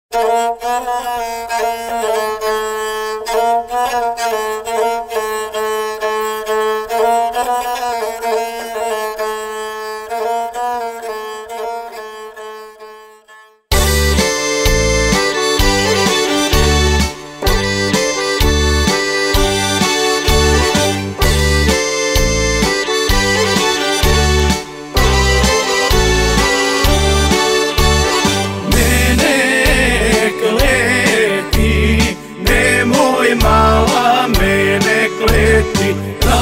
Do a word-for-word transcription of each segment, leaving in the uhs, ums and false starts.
Mala mene kleti,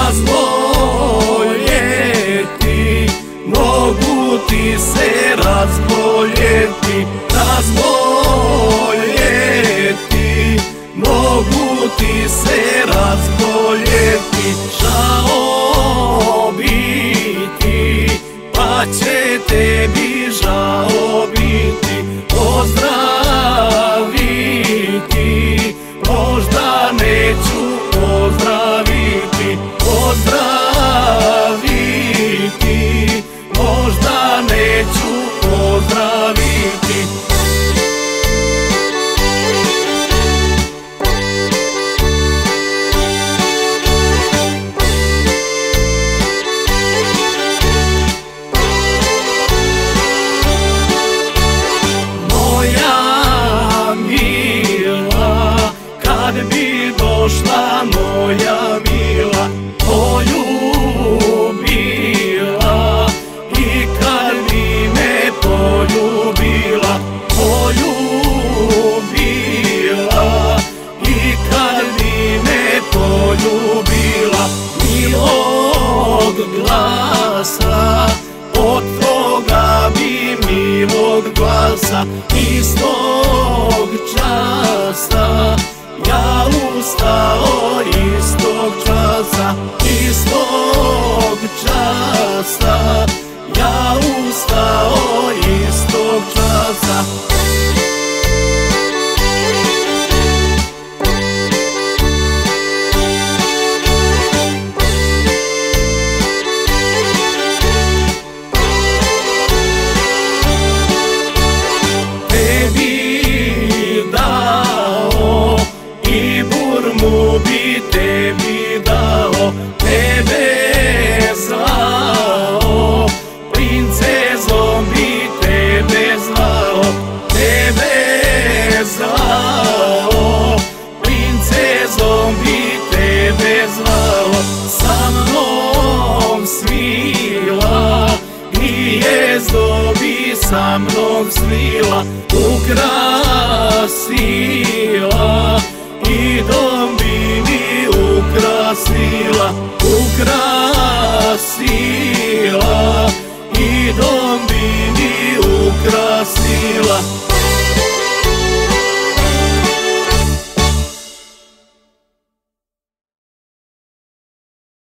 razboljeti, mogu ti se razboljeti, razboljeti, mogu ti se razboljeti, žao biti, pa će tebi žao biti, ozdraviti, možda neću ozdraviti, ozdraviti, možda neću ozdraviti. Moja mila, kad bi došla moja mila, poljubila, i kad bi me poljubila, poljubila, i kad bi me poljubila, milog glasa, od toga bi milog glasa, istog časa ja ustao, istog časa, istog časa ja ustao, istog časa. Mu bi tebi dao, tebe zvao, princezom bi tebe zvao, tebe zvao, princezom bi tebe zvao, sa mnom svila, gnijezdo bi sa mnom svila, ukrasila, i dom bi mi ukrasila, ukrasila, i dom bi mi ukrasila.